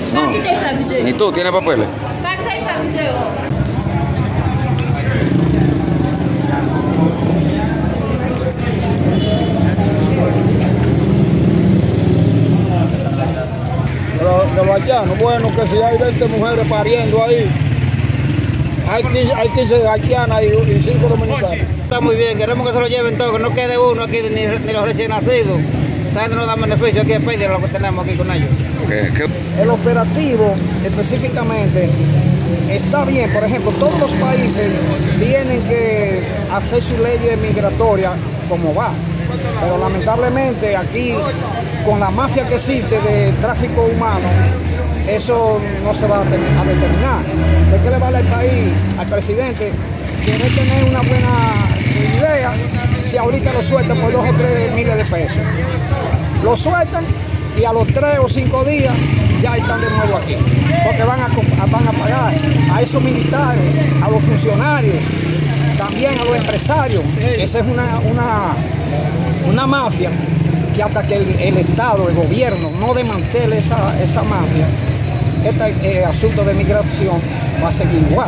No. ¿Ni tú tienes papeles? Pero de los haitianos, bueno, que si hay 20 mujeres pariendo ahí, hay 15 haitianas y 5 dominicanas. Está muy bien, queremos que se lo lleven todo, que no quede uno aquí ni los recién nacidos. Esa gente nos da beneficio aquí en Pedia, lo que tenemos aquí con ellos. El operativo específicamente está bien. Por ejemplo, todos los países tienen que hacer su ley migratoria como va. Pero lamentablemente aquí, con la mafia que existe de tráfico humano, eso no se va a determinar. ¿De qué le vale al país, al presidente, querer tener una buena idea si ahorita lo sueltan por 2 o 3 miles de pesos? Lo sueltan y a los 3 o 5 días ya están de nuevo aquí, porque van a pagar a esos militares, a los funcionarios, también a los empresarios. Esa es una mafia que hasta que el Estado, el gobierno, no desmantele esa mafia, este asunto de migración va a seguir igual.